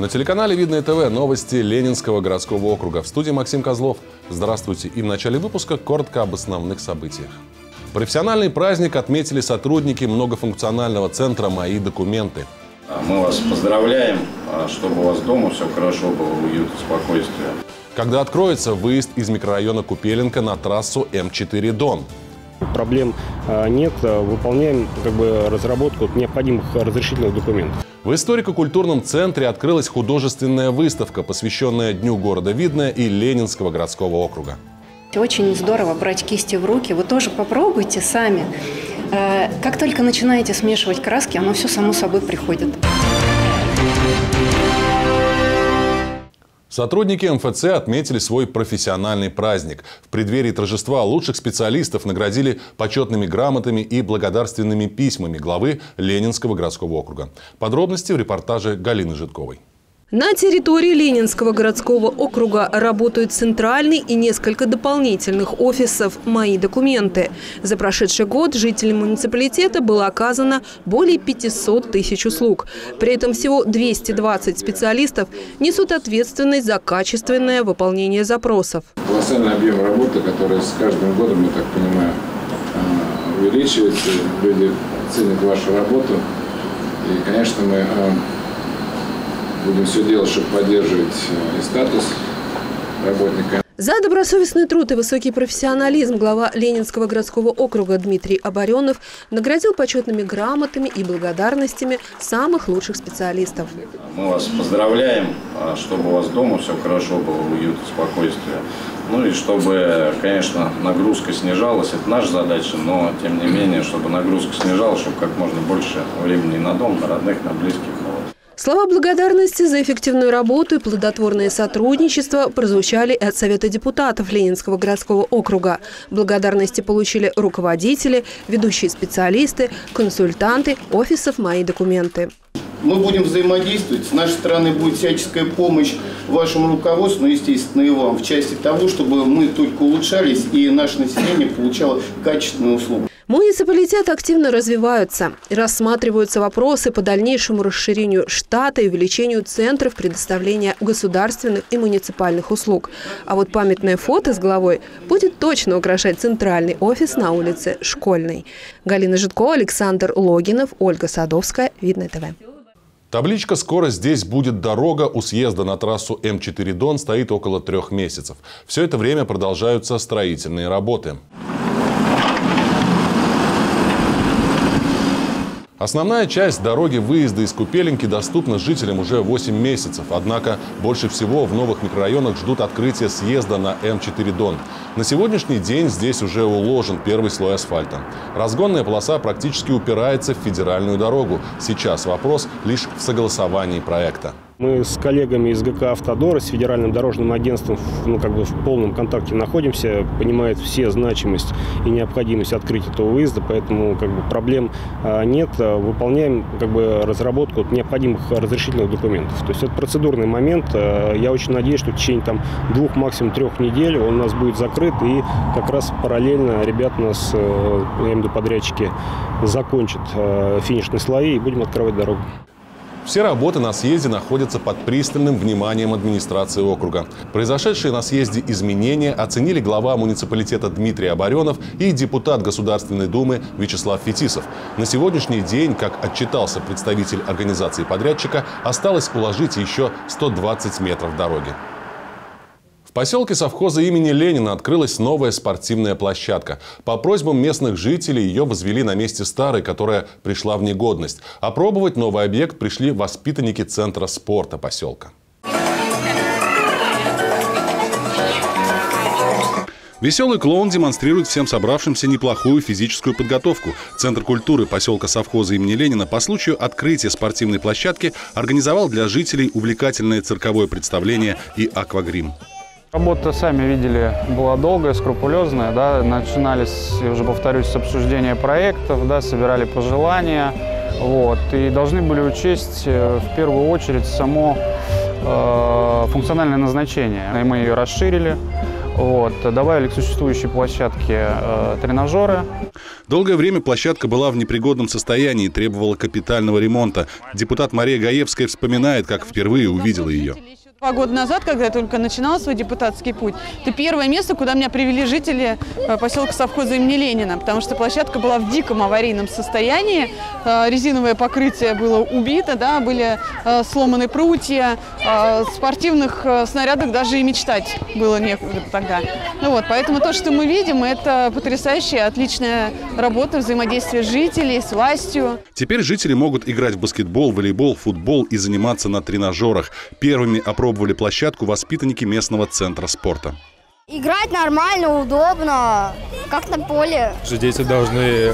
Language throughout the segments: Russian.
На телеканале «Видное ТВ» новости Ленинского городского округа. В студии Максим Козлов. Здравствуйте. И в начале выпуска коротко об основных событиях. Профессиональный праздник отметили сотрудники многофункционального центра «Мои документы». Мы вас поздравляем, чтобы у вас дома все хорошо было, уют, спокойствие. Когда откроется выезд из микрорайона Купеленко на трассу М4 Дон? Проблем нет, выполняем разработку необходимых разрешительных документов. В историко-культурном центре открылась художественная выставка, посвященная Дню города Видное и Ленинского городского округа. Очень здорово брать кисти в руки. Вы тоже попробуйте сами. Как только начинаете смешивать краски, оно все само собой приходит. Сотрудники МФЦ отметили свой профессиональный праздник. В преддверии торжества лучших специалистов наградили почетными грамотами и благодарственными письмами главы Ленинского городского округа. Подробности в репортаже Галины Жидковой. На территории Ленинского городского округа работают центральный и несколько дополнительных офисов «Мои документы». За прошедший год жителям муниципалитета было оказано более 500 тысяч услуг. При этом всего 220 специалистов несут ответственность за качественное выполнение запросов. Колоссальный объем работы, который с каждым годом, я так понимаю, увеличивается. Люди ценят вашу работу. И, конечно, мы будем все делать, чтобы поддерживать и статус работника. За добросовестный труд и высокий профессионализм глава Ленинского городского округа Дмитрий Оборенов наградил почетными грамотами и благодарностями самых лучших специалистов. Мы вас поздравляем, чтобы у вас дома все хорошо было, уют, спокойствие. Ну и чтобы, конечно, нагрузка снижалась. Это наша задача, но тем не менее, чтобы нагрузка снижалась, чтобы как можно больше времени на дом, на родных, на близких было. Слова благодарности за эффективную работу и плодотворное сотрудничество прозвучали и от Совета депутатов Ленинского городского округа. Благодарности получили руководители, ведущие специалисты, консультанты офисов «Мои документы». Мы будем взаимодействовать. С нашей стороны будет всяческая помощь вашему руководству, но, естественно, и вам, в части того, чтобы мы только улучшались и наше население получало качественную услугу. Муниципалитеты активно развиваются. Рассматриваются вопросы по дальнейшему расширению штата и увеличению центров предоставления государственных и муниципальных услуг. А вот памятное фото с главой будет точно украшать центральный офис на улице Школьной. Галина Жидкова, Александр Логинов, Ольга Садовская. Видное ТВ. Табличка «Скоро здесь будет дорога» у съезда на трассу М4 Дон стоит около 3 месяцев. Все это время продолжаются строительные работы. Основная часть дороги выезда из Купеленки доступна жителям уже 8 месяцев. Однако больше всего в новых микрорайонах ждут открытия съезда на М4 Дон. На сегодняшний день здесь уже уложен первый слой асфальта. Разгонная полоса практически упирается в федеральную дорогу. Сейчас вопрос лишь в согласовании проекта. Мы с коллегами из ГК «Автодор», с Федеральным дорожным агентством в полном контакте находимся, понимают все значимость и необходимость открытия этого выезда, поэтому проблем нет. Выполняем разработку необходимых разрешительных документов. То есть это процедурный момент. Я очень надеюсь, что в течение 2, максимум 3 недель он у нас будет закрыт, и как раз параллельно ребята у нас, я имею в виду подрядчики, закончат финишные слои и будем открывать дорогу. Все работы на съезде находятся под пристальным вниманием администрации округа. Произошедшие на съезде изменения оценили глава муниципалитета Дмитрий Оборенов и депутат Государственной Думы Вячеслав Фетисов. На сегодняшний день, как отчитался представитель организации подрядчика, осталось уложить еще 120 метров дороги. В поселке совхоза имени Ленина открылась новая спортивная площадка. По просьбам местных жителей ее возвели на месте старой, которая пришла в негодность. Опробовать новый объект пришли воспитанники Центра спорта поселка. Веселый клоун демонстрирует всем собравшимся неплохую физическую подготовку. Центр культуры поселка совхоза имени Ленина по случаю открытия спортивной площадки организовал для жителей увлекательное цирковое представление и аквагрим. Работа, сами видели, была долгая, скрупулезная. Начинались, уже повторюсь, с обсуждения проектов, собирали пожелания. И должны были учесть в первую очередь само функциональное назначение. И мы ее расширили. Вот, добавили к существующей площадке тренажеры. Долгое время площадка была в непригодном состоянии и требовала капитального ремонта. Депутат Мария Гаевская вспоминает, как впервые увидела ее. 2 года назад, когда я только начинала свой депутатский путь, это первое место, куда меня привели жители поселка совхоза имени Ленина, потому что площадка была в диком аварийном состоянии, резиновое покрытие было убито, да, были сломаны прутья, спортивных снарядах даже и мечтать было некуда тогда. Ну вот, поэтому то, что мы видим, это потрясающая, отличная работа, взаимодействие жителей с властью. Теперь жители могут играть в баскетбол, волейбол, футбол и заниматься на тренажерах. Первыми опробовали площадку воспитанники местного центра спорта. Играть нормально, удобно, как на поле. Дети должны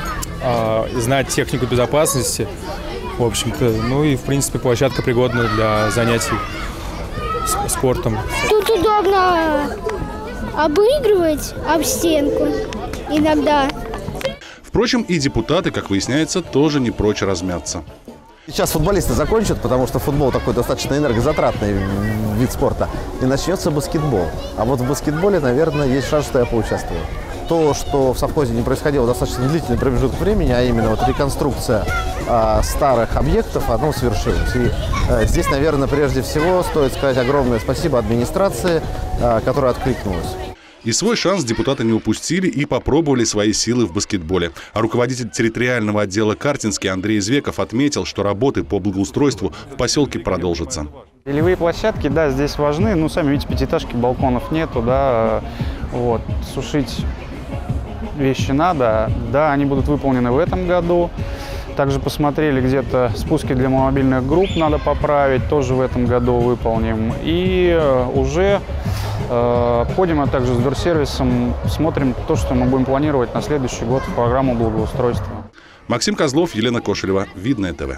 знать технику безопасности, в общем-то. Ну и, в принципе, площадка пригодна для занятий спортом. Тут удобно обыгрывать об стенку иногда. Впрочем, и депутаты, как выясняется, тоже не прочь размяться. Сейчас футболисты закончат, потому что футбол такой достаточно энергозатратный вид спорта, и начнется баскетбол. А вот в баскетболе, наверное, есть шанс, что я поучаствую. То, что в совхозе не происходило достаточно длительный промежуток времени, а именно вот реконструкция старых объектов, оно свершилось. И здесь, наверное, прежде всего стоит сказать огромное спасибо администрации, которая откликнулась. И свой шанс депутаты не упустили и попробовали свои силы в баскетболе. А руководитель территориального отдела Картинский Андрей Извеков отметил, что работы по благоустройству в поселке продолжатся. Белевые площадки, да, здесь важны. Ну, сами видите, пятиэтажки, балконов нету, да. Вот, сушить вещи надо. Да, они будут выполнены в этом году. Также посмотрели, где-то спуски для мобильных групп надо поправить, тоже в этом году выполним. И уже обходим, а также с Дорсервисом смотрим то, что мы будем планировать на следующий год в программу благоустройства. Максим Козлов, Елена Кошелева, Видное ТВ.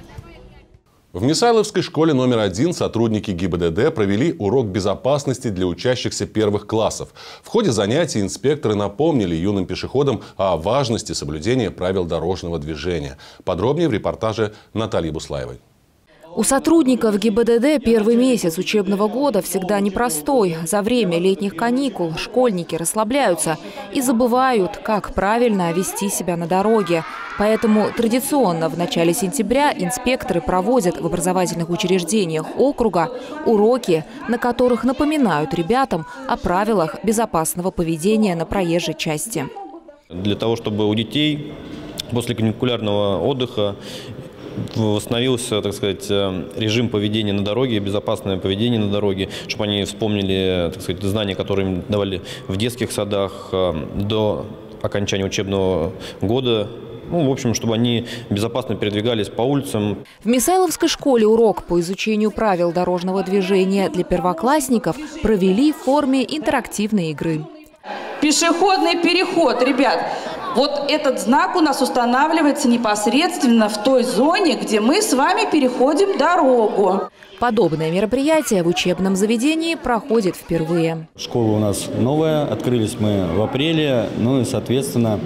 В Мисайловской школе номер 1 сотрудники ГИБДД провели урок безопасности для учащихся первых классов. В ходе занятий инспекторы напомнили юным пешеходам о важности соблюдения правил дорожного движения. Подробнее в репортаже Натальи Буслаевой. У сотрудников ГИБДД первый месяц учебного года всегда непростой. За время летних каникул школьники расслабляются и забывают, как правильно вести себя на дороге. Поэтому традиционно в начале сентября инспекторы проводят в образовательных учреждениях округа уроки, на которых напоминают ребятам о правилах безопасного поведения на проезжей части. Для того, чтобы у детей после каникулярного отдыха восстановился, так сказать, режим поведения на дороге, безопасное поведение на дороге, чтобы они вспомнили, так сказать, знания, которые им давали в детских садах до окончания учебного года. Ну, в общем, чтобы они безопасно передвигались по улицам. В Мисайловской школе урок по изучению правил дорожного движения для первоклассников провели в форме интерактивной игры. Пешеходный переход, ребят. Вот этот знак у нас устанавливается непосредственно в той зоне, где мы с вами переходим дорогу. Подобное мероприятие в учебном заведении проходит впервые. Школа у нас новая, открылись мы в апреле, ну и, соответственно,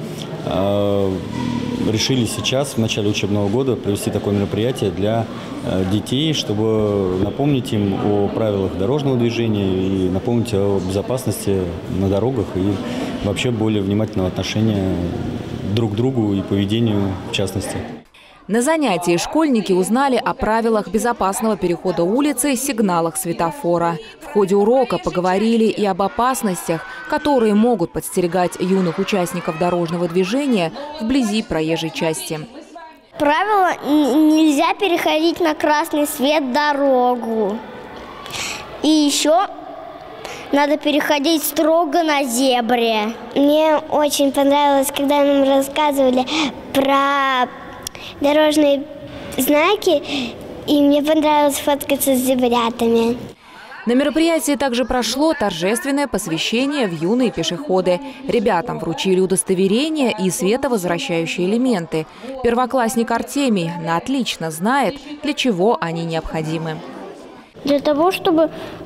решили сейчас, в начале учебного года, провести такое мероприятие для детей, чтобы напомнить им о правилах дорожного движения и напомнить о безопасности на дорогах и вообще более внимательного отношения друг к другу и поведению в частности. На занятии школьники узнали о правилах безопасного перехода улицы, сигналах светофора. В ходе урока поговорили и об опасностях, которые могут подстерегать юных участников дорожного движения вблизи проезжей части. Правило: нельзя переходить на красный свет дорогу. И еще надо переходить строго на зебре. Мне очень понравилось, когда нам рассказывали про дорожные знаки, и мне понравилось фоткаться с зебрятами. На мероприятии также прошло торжественное посвящение в юные пешеходы. Ребятам вручили удостоверения и световозвращающие элементы. Первоклассник Артемий отлично знает, для чего они необходимы. Для того, чтобы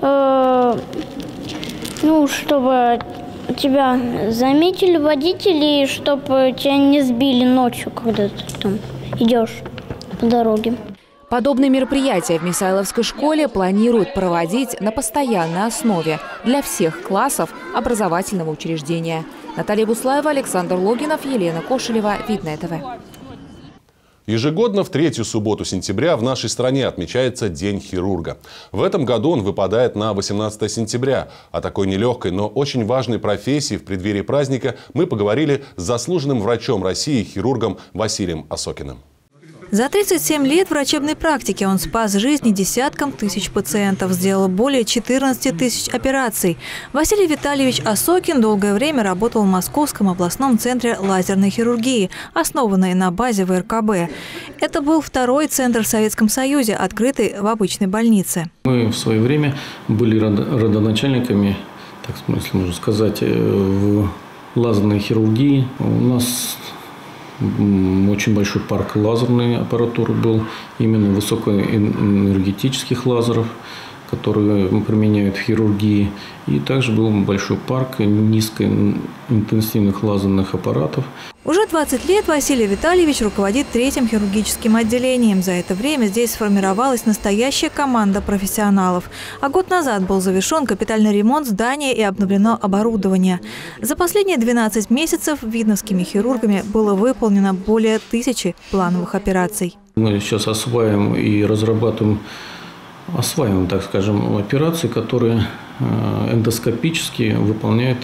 тебя заметили водители, и чтобы тебя не сбили ночью, когда ты там идешь по дороге. Подобные мероприятия в Мисайловской школе планируют проводить на постоянной основе для всех классов образовательного учреждения. Наталья Буслаева, Александр Логинов, Елена Кошелева, Видное ТВ. Ежегодно в третью субботу сентября в нашей стране отмечается День хирурга. В этом году он выпадает на 18 сентября. О такой нелегкой, но очень важной профессии в преддверии праздника мы поговорили с заслуженным врачом России, хирургом Василием Осокиным. За 37 лет врачебной практики он спас жизни десяткам тысяч пациентов, сделал более 14 тысяч операций. Василий Витальевич Осокин долгое время работал в Московском областном центре лазерной хирургии, основанной на базе ВРКБ. Это был второй центр в Советском Союзе, открытый в обычной больнице. Мы в свое время были родоначальниками, так если можно сказать, в лазерной хирургии. У нас очень большой парк лазерной аппаратуры был, именно высокоэнергетических лазеров, которые применяют в хирургии. И также был большой парк низкоинтенсивных лазерных аппаратов. Уже 20 лет Василий Витальевич руководит третьим хирургическим отделением. За это время здесь сформировалась настоящая команда профессионалов. А год назад был завершен капитальный ремонт здания и обновлено оборудование. За последние 12 месяцев видновскими хирургами было выполнено более 1000 плановых операций. Мы сейчас осваиваем и разрабатываем, так скажем, операции, которые эндоскопически выполняют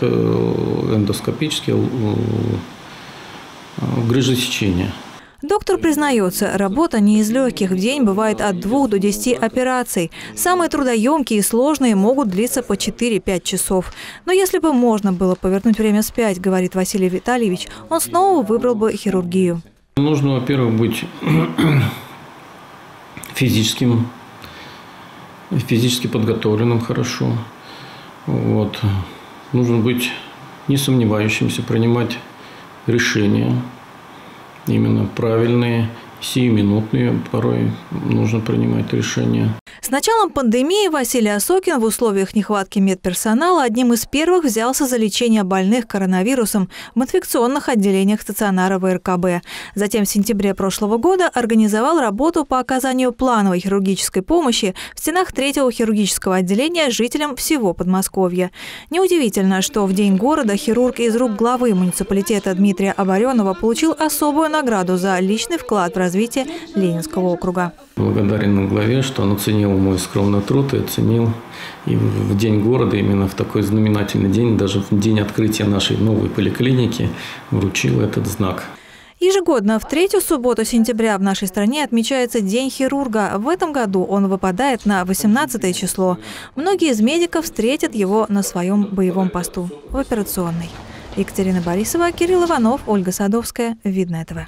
грыжесечение. Доктор признается, работа не из легких. В день бывает от 2 до 10 операций. Самые трудоемкие и сложные могут длиться по 4-5 часов. Но если бы можно было повернуть время вспять, говорит Василий Витальевич, он снова выбрал бы хирургию. Нужно, во-первых, быть физически подготовленным хорошо. Нужно быть не сомневающимся, принимать решения, именно правильные, сиюминутные, порой нужно принимать решения. С началом пандемии Василий Осокин в условиях нехватки медперсонала одним из первых взялся за лечение больных коронавирусом в инфекционных отделениях стационара ВРКБ. Затем в сентябре прошлого года организовал работу по оказанию плановой хирургической помощи в стенах третьего хирургического отделения жителям всего Подмосковья. Неудивительно, что в День города хирург из рук главы муниципалитета Дмитрия Оборенова получил особую награду за личный вклад в развитие Ленинского округа. Благодарен главе, что он оценил мой скромный труд и оценил и в День города, именно в такой знаменательный день, даже в день открытия нашей новой поликлиники, вручил этот знак. Ежегодно в третью субботу сентября в нашей стране отмечается День хирурга. В этом году он выпадает на 18 число. Многие из медиков встретят его на своем боевом посту в операционной. Екатерина Борисова, Кирилл Иванов, Ольга Садовская. Видное ТВ.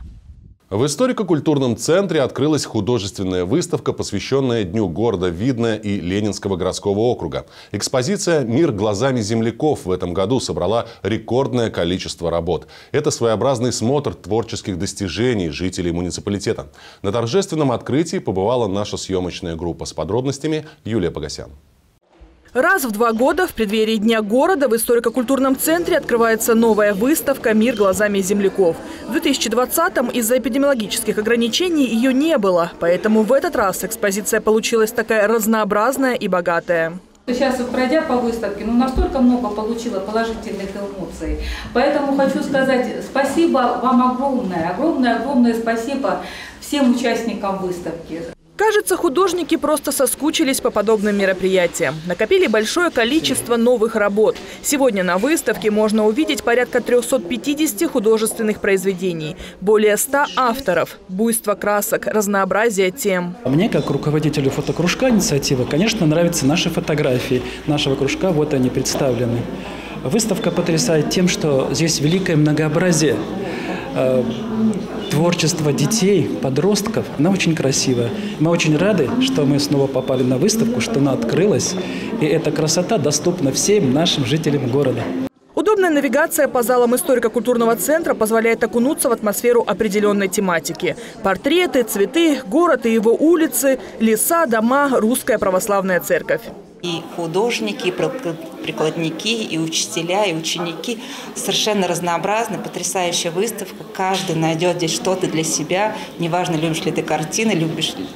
В историко-культурном центре открылась художественная выставка, посвященная Дню города Видное и Ленинского городского округа. Экспозиция «Мир глазами земляков» в этом году собрала рекордное количество работ. Это своеобразный смотр творческих достижений жителей муниципалитета. На торжественном открытии побывала наша съемочная группа. С подробностями Юлия Погосян. Раз в 2 года в преддверии Дня города в историко-культурном центре открывается новая выставка «Мир глазами земляков». В 2020-м из-за эпидемиологических ограничений ее не было, поэтому в этот раз экспозиция получилась такая разнообразная и богатая. Сейчас, пройдя по выставке, настолько много получила положительных эмоций. Поэтому хочу сказать спасибо вам огромное, огромное спасибо всем участникам выставки. Кажется, художники просто соскучились по подобным мероприятиям. Накопили большое количество новых работ. Сегодня на выставке можно увидеть порядка 350 художественных произведений. Более 100 авторов. Буйство красок, разнообразие тем. Мне, как руководителю фотокружка инициативы, конечно, нравятся наши фотографии нашего кружка. Вот они представлены. Выставка потрясает тем, что здесь великое многообразие творчество детей, подростков, она очень красивая. Мы очень рады, что мы снова попали на выставку, что она открылась, и эта красота доступна всем нашим жителям города. Удобная навигация по залам историко-культурного центра позволяет окунуться в атмосферу определенной тематики. Портреты, цветы, город и его улицы, леса, дома, русская православная церковь. И художники, и прикладники, и учителя, и ученики совершенно разнообразны. Потрясающая выставка. Каждый найдет здесь что-то для себя. Неважно, любишь ли ты картины, любишь ли ты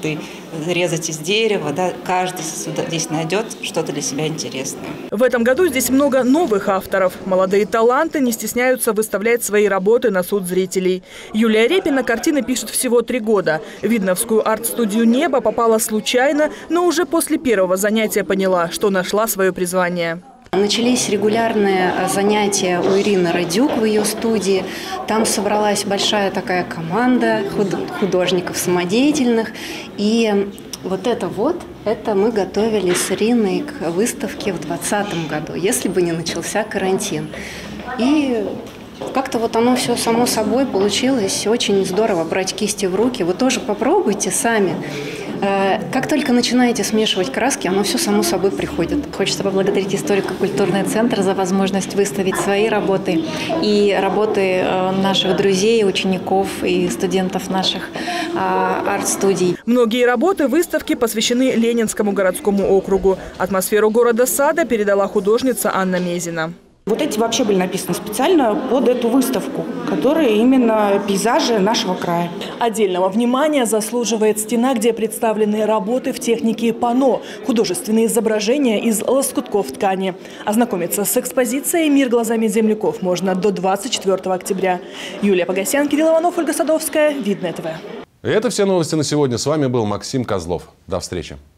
резать из дерева. Да, каждый здесь найдет что-то для себя интересное. В этом году здесь много новых авторов. Молодые таланты не стесняются выставлять свои работы на суд зрителей. Юлия Репина картины пишет всего 3 года. В Видновскую арт-студию «Небо» попала случайно, но уже после первого занятия поняла, что нашла свое призвание. Начались регулярные занятия у Ирины Радюк в ее студии. Там собралась большая такая команда художников самодеятельных. И это мы готовили с Ириной к выставке в 2020 году, если бы не начался карантин. И как-то оно все само собой получилось. Очень здорово брать кисти в руки. Вы тоже попробуйте сами. Как только начинаете смешивать краски, оно все само собой приходит. Хочется поблагодарить историко-культурный центр за возможность выставить свои работы и работы наших друзей, учеников и студентов наших арт-студий. Многие работы выставки посвящены Ленинскому городскому округу. Атмосферу города-сада передала художница Анна Мезина. Вот эти вообще были написаны специально под эту выставку, которые именно пейзажи нашего края. Отдельного внимания заслуживает стена, где представлены работы в технике панно, художественные изображения из лоскутков ткани. Ознакомиться с экспозицией «Мир глазами земляков» можно до 24 октября. Юлия Погосян, Кирилл Иванов, Ольга Садовская, Видное ТВ. Это все новости на сегодня. С вами был Максим Козлов. До встречи.